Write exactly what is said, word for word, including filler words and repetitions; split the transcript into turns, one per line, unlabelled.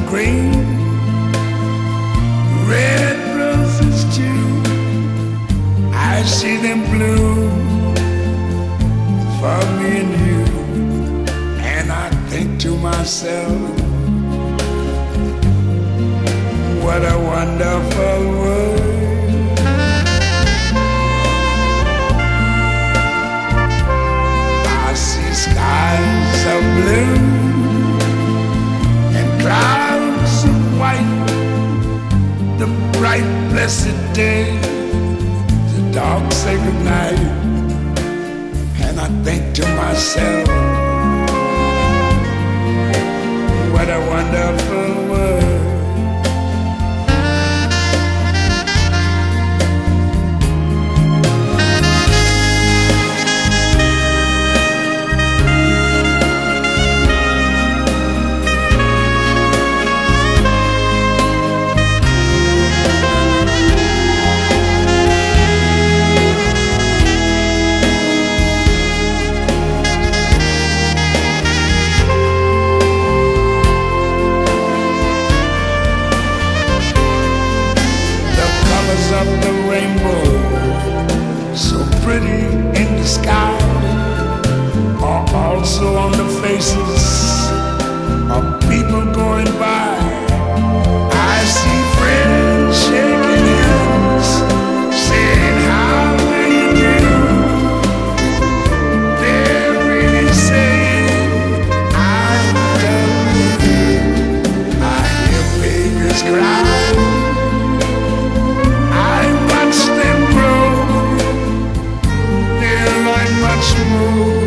green, red roses too. I see them blue for me and you, and I think to myself, what a wonderful world. I see skies of blue and clouds of white, the bright blessed day, the dark sacred night, and I think to myself, what a wonderful world. Of the rainbow, so pretty in the sky, are also on the faces of people going by. I see friends shaking hands, saying, how do you do? They're really saying, I love you. I hear babies cry, much more